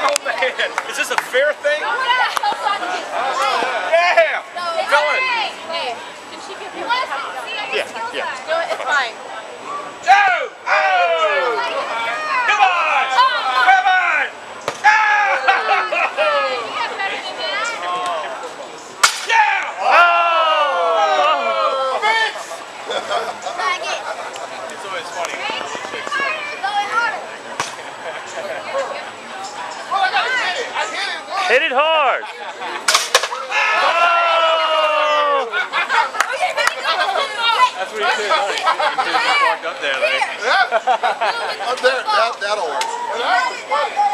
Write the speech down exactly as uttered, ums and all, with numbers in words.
Oh man, is this a fair thing? Yeah! Going! Yeah, yeah. No, it's fine. Go! Oh! Come on! Come on! Yeah! Oh! It's always funny. Hit it hard! That's what he said. He just walked up there. Like. Up there, that, that'll work.